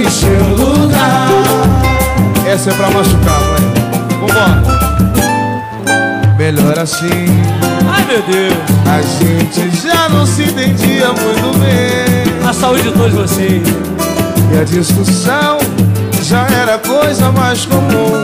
seu lugar. Essa é pra machucar, mãe. Vambora. Melhor assim. Ai, meu Deus. A gente já não se entendia muito bem. A saúde de todos vocês. E a discussão já era coisa mais comum.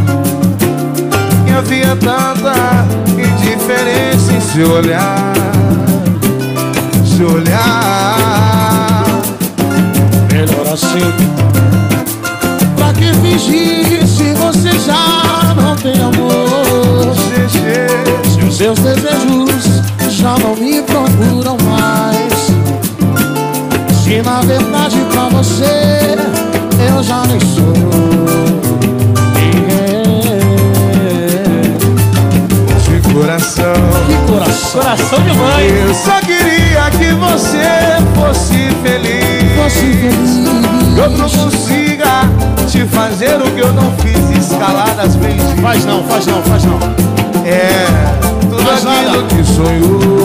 E havia tanta indiferença em seu olhar. Seu olhar. Melhor assim. Pra que fingir se você já não tem amor? Se os seus desejos já não me procuram mais. Se na verdade pra você eu já nem sou ninguém. De coração. Que coração? Coração de mãe. Eu só queria que você fosse feliz. Eu não consiga te fazer o que eu não fiz, escalar nas vezes. Faz não, faz não, faz não. É, tudo Faz aquilo nada. que sonhou.